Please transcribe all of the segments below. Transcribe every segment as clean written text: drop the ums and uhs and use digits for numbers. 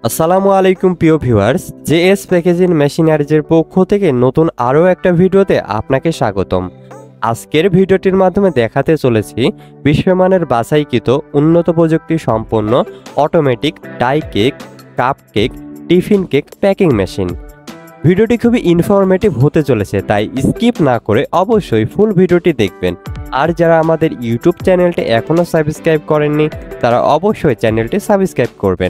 আসসালামু আলাইকুম প্রিয় ভিউয়ার্স, জেএস প্যাকেজিং মেশিনারিজের পক্ষ থেকে নতুন আরও একটা ভিডিওতে আপনাকে স্বাগতম। আজকের ভিডিওটির মাধ্যমে দেখাতে চলেছি বিশ্বমানের বাছাইকৃত উন্নত প্রযুক্তি সম্পন্ন automatic dry cake, cup cake, tiffin cake packing machine. ভিডিওটি খুবই ইনফরমেটিভ হতে চলেছে, তাই স্কিপ না করে অবশ্যই ফুল ভিডিওটি দেখবেন। আর যারা আমাদের ইউটিউব চ্যানেলটি এখনও সাবস্ক্রাইব করেননি তারা অবশ্যই চ্যানেলটি সাবস্ক্রাইব করবেন।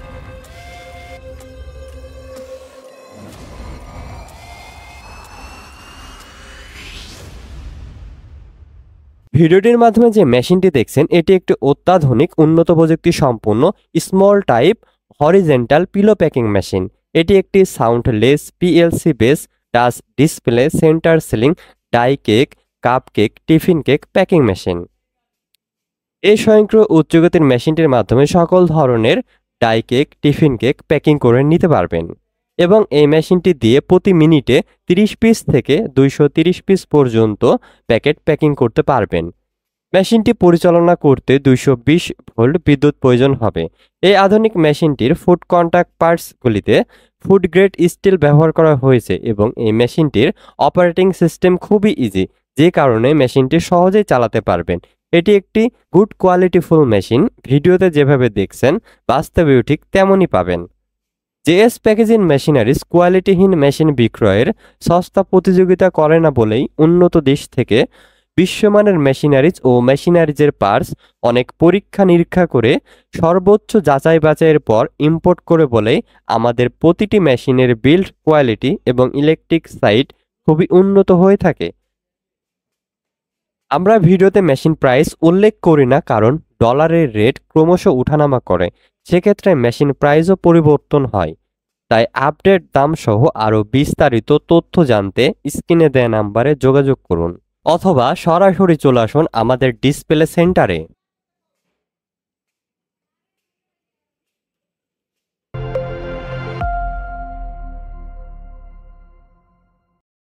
ভিডিওটির মাধ্যমে যে মেশিনটি দেখছেন এটি একটি অত্যাধুনিক উন্নত প্রযুক্তি সম্পন্ন small type horizontal pillow packing machine. এটি একটি soundless PLC base touch display centre sealing dry cake, cup cake, tiffin cake packing machine. এই স্বয়ংক্রিয় উচ্চগতির মেশিনটির মাধ্যমে সকল ধরনের dry cake, tiffin cake packing করে নিতে পারবেন এবং এই মেশিনটি দিয়ে প্রতি মিনিটে 30 পিস থেকে 230 পিস পর্যন্ত প্যাকেট প্যাকিং করতে পারবেন। মেশিনটি পরিচালনা করতে 220 ভোল্ট বিদ্যুৎ প্রয়োজন হবে। এই আধুনিক মেশিনটির ফুড কন্টাক্ট পার্টসগুলিতে ফুড গ্রেড স্টিল ব্যবহার করা হয়েছে এবং এই মেশিনটির অপারেটিং সিস্টেম খুবই ইজি, যে কারণে মেশিনটি সহজেই চালাতে পারবেন। এটি একটি গুড কোয়ালিটিফুল মেশিন। ভিডিওতে যেভাবে দেখছেন বাস্তবেও ঠিক তেমনই পাবেন। জেএস প্যাকেজিং মেশিনারিজ কোয়ালিটিহীন মেশিন বিক্রয়ের সস্তা প্রতিযোগিতা করে না বলেই উন্নত দেশ থেকে বিশ্বমানের মেশিনারিজ ও মেশিনারিজের পার্টস অনেক পরীক্ষা নিরীক্ষা করে সর্বোচ্চ যাচাই বাছাইয়ের পর ইম্পোর্ট করে বলেই আমাদের প্রতিটি মেশিনের বিল্ড কোয়ালিটি এবং ইলেকট্রিক সাইড খুবই উন্নত হয়ে থাকে। আমরা ভিডিওতে মেশিন প্রাইস উল্লেখ করি না, কারণ ডলারের রেট ক্রমশ উঠানামা করে, সেক্ষেত্রে মেশিন প্রাইসও পরিবর্তন হয়। তাই আপডেট দাম সহ আরও বিস্তারিত তথ্য জানতে স্ক্রিনে দেয়া নাম্বারে যোগাযোগ করুন অথবা সরাসরি চলে আসুন আমাদের ডিসপ্লে সেন্টারে।